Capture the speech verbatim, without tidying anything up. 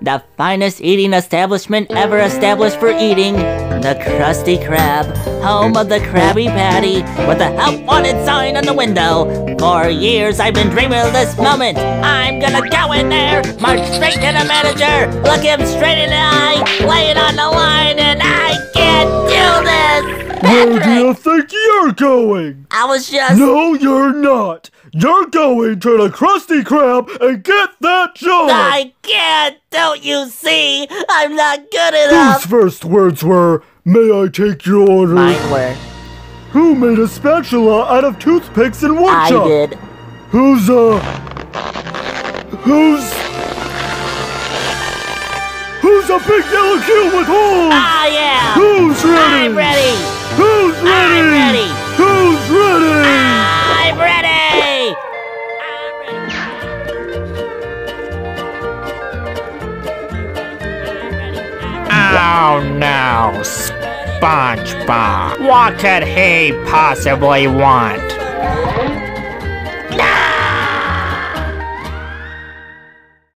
the finest eating establishment ever established for eating, the Krusty Krab, home of the Krabby Patty, with a help wanted sign on the window. For years I've been dreaming of this moment. I'm gonna go in there, march straight to the manager, look him straight in the eye, lay it on the line, and I can't do this! Where do you think you're going? I was just... No, you're not. You're going to the Krusty Krab and get that job! I can't! Don't you see? I'm not good enough! Whose first words were, "May I take your order"? Mine were. Who made a spatula out of toothpicks and woodchuck? I did. Who's, uh... Who's... Who's a big yellow cube with holes? I am! Who's ready? I'm ready! Who's ready? I'm ready! Who's ready? I'm ready! Oh no, SpongeBob. What could he possibly want?